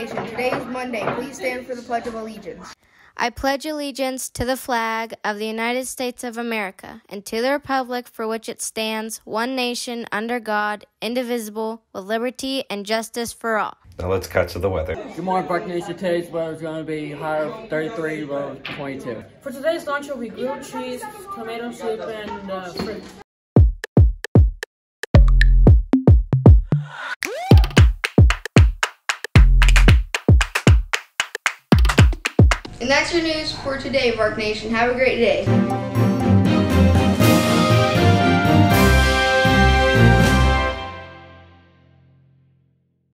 Nation. Today is Monday. Please stand for the Pledge of Allegiance. I pledge allegiance to the flag of the United States of America and to the republic for which it stands, one nation, under God, indivisible, with liberty and justice for all. Now let's cut to the weather. Good morning, Banquet. Today's weather is going to be high of 33, low of 22. For today's lunch will be grilled cheese, tomato soup, and fruit. And that's your news for today, Vark Nation. Have a great day.